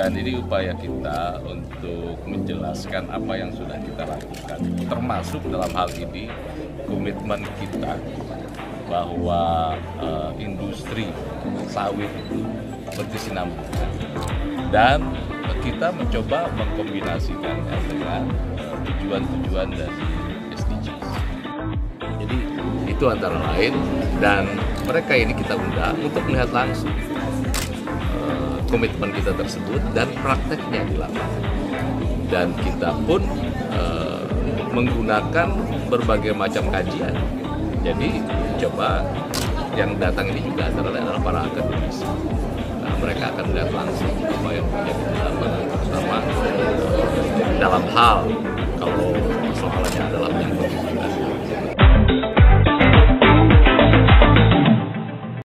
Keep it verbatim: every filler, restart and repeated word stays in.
Dan ini upaya kita untuk menjelaskan apa yang sudah kita lakukan, termasuk dalam hal ini komitmen kita bahwa uh, industri sawit itu berkesinambungan, dan kita mencoba mengkombinasikannya dengan uh, tujuan-tujuan dari S D Gs. Jadi itu antara lain, dan mereka ini kita undang untuk melihat langsung komitmen kita tersebut dan prakteknya di lapangan. Dan kita pun uh, menggunakan berbagai macam kajian. Jadi coba yang datang ini juga adalah para akademisi. Nah, mereka akan melihat langsung apa yang terjadi di lapangan, terutama uh, dalam hal kalau persoalannya adalah